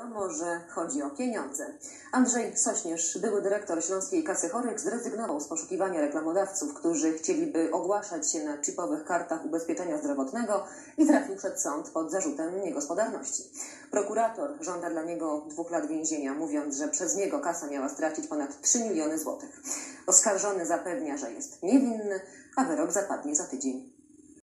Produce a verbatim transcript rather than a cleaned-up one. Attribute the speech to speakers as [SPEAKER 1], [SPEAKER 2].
[SPEAKER 1] Wiadomo, że chodzi o pieniądze. Andrzej Sośnierz, były dyrektor Śląskiej Kasy Chorych, zrezygnował z poszukiwania reklamodawców, którzy chcieliby ogłaszać się na chipowych kartach ubezpieczenia zdrowotnego i trafił przed sąd pod zarzutem niegospodarności. Prokurator żąda dla niego dwóch lat więzienia, mówiąc, że przez niego kasa miała stracić ponad trzy miliony złotych. Oskarżony zapewnia, że jest niewinny, a wyrok zapadnie za tydzień.